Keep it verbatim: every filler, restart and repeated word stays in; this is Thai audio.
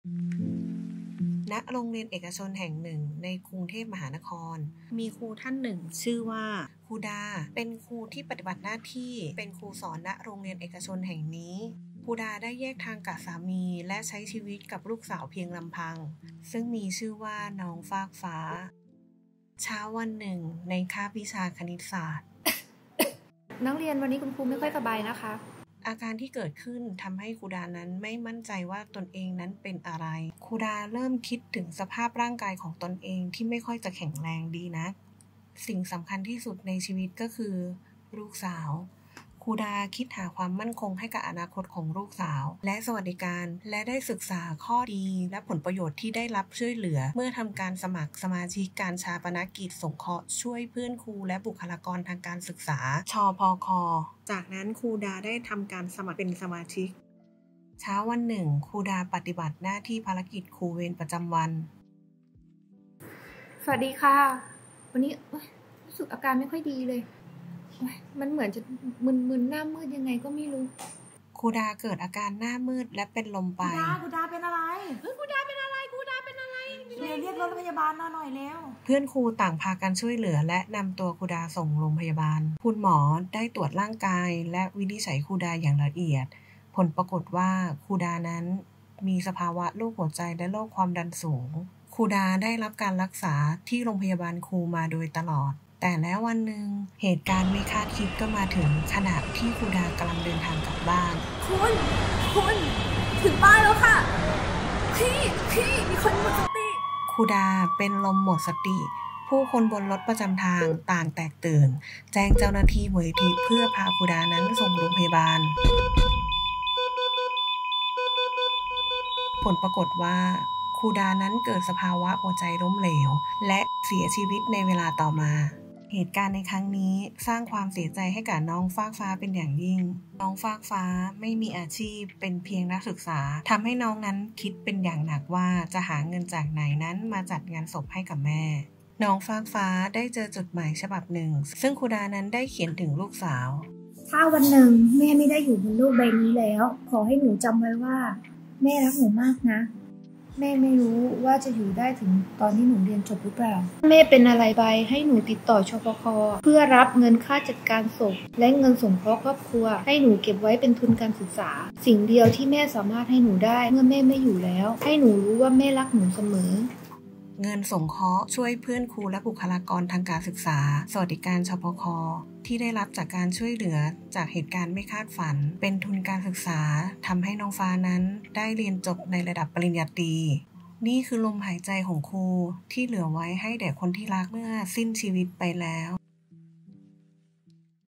ณ โรงเรียนเอกชนแห่งหนึ่งในกรุงเทพมหานครมีครูท่านหนึ่งชื่อว่าครูดาเป็นครูที่ปฏิบัติหน้าที่เป็นครูสอนณโรงเรียนเอกชนแห่งนี้ครูดาได้แยกทางกับสามีและใช้ชีวิตกับลูกสาวเพียงลำพังซึ่งมีชื่อว่าน้องฟากฟ้าเช้าวันหนึ่งในคาบวิชาคณิตศาสตร์นักเรียนวันนี้คุณครูไม่ค่อยสบายนะคะอาการที่เกิดขึ้นทำให้ครูดานั้นไม่มั่นใจว่าตนเองนั้นเป็นอะไรครูดาเริ่มคิดถึงสภาพร่างกายของตนเองที่ไม่ค่อยจะแข็งแรงดีนักสิ่งสำคัญที่สุดในชีวิตก็คือลูกสาวครูดาคิดหาความมั่นคงให้กับอนาคตของลูกสาวและสวัสดิการและได้ศึกษาข้อดีและผลประโยชน์ที่ได้รับช่วยเหลือเมื่อทำการสมัครสมาชิกการชาปนกิจสงเคราะห์ช่วยเพื่อนครูและบุคลากรทางการศึกษาชพค.จากนั้นครูดาได้ทำการสมัครเป็นสมาชิกเช้าวันหนึ่งครูดาปฏิบัติหน้าที่ภารกิจครูเวรประจำวันสวัสดีค่ะวันนี้รู้สึกอาการไม่ค่อยดีเลยมันเหมือนจะมึนๆหน้ามืดยังไงก็ไม่รู้ครูดาเกิดอาการหน้ามืดและเป็นลมไปครูดาครูดาเป็นอะไรเฮ้ยครูดาเป็นอะไรครูดาเป็นอะไรเรียกเรียกรถพยาบาลมาหน่อยแล้วเพื่อนครูต่างพากันช่วยเหลือและนำตัวครูดาส่งโรงพยาบาลคุณหมอได้ตรวจร่างกายและวินิจฉัยครูดาอย่างละเอียดผลปรากฏว่าครูดานั้นมีสภาวะโรคหัวใจและโรคความดันสูงครูดาได้รับการรักษาที่โรงพยาบาลครูมาโดยตลอดแต่แล้ววันหนึ่งเหตุการณ์ไม่คาดคิดก็มาถึงขณะที่ครูดากำลังเดินทางกลับบ้านคุณคุณถึงบ้านแล้วค่ะพี่พี่มีคนหมดสติครูดาเป็นลมหมดสติผู้คนบนรถประจำทางต่างแตกตื่นแจ้งเจ้าหน้าที่มูลนิธิเพื่อพาครูดานั้นส่งโรงพยาบาลผลปรากฏว่าครูดานั้นเกิดสภาวะหัวใจล้มเหลวและเสียชีวิตในเวลาต่อมาเหตุการณ์ในครั้งนี้สร้างความเสียใจให้กับน้องฟากฟ้าเป็นอย่างยิ่งน้องฟากฟ้าไม่มีอาชีพเป็นเพียงนักศึกษาทำให้น้องนั้นคิดเป็นอย่างหนักว่าจะหาเงินจากไหนนั้นมาจัดงานศพให้กับแม่น้องฟากฟ้าได้เจอจดหมายฉบับหนึ่งซึ่งครูดานั้นได้เขียนถึงลูกสาวถ้าวันหนึ่งแม่ไม่ได้อยู่บนโลกใบนี้แล้วขอให้หนูจำไว้ว่าแม่รักหนูมากนะแม่ไม่รู้ว่าจะอยู่ได้ถึงตอนที่หนูเรียนจบหรือเปล่าแม่เป็นอะไรไปให้หนูติดต่อชปค.เพื่อรับเงินค่าจัดการศพและเงินสงเคราะห์ครอบครัวให้หนูเก็บไว้เป็นทุนการศึกษาสิ่งเดียวที่แม่สามารถให้หนูได้เมื่อแม่ไม่อยู่แล้วให้หนูรู้ว่าแม่รักหนูเสมอเงินสงเคราะห์ช่วยเพื่อนครูและบุคลากรทางการศึกษาสวัสดิการชปค.ที่ได้รับจากการช่วยเหลือจากเหตุการณ์ไม่คาดฝันเป็นทุนการศึกษาทำให้น้องฟ้านั้นได้เรียนจบในระดับปริญญาตรีนี่คือลมหายใจของครูที่เหลือไว้ให้แด่คนที่รักเมื่อสิ้นชีวิตไปแล้ว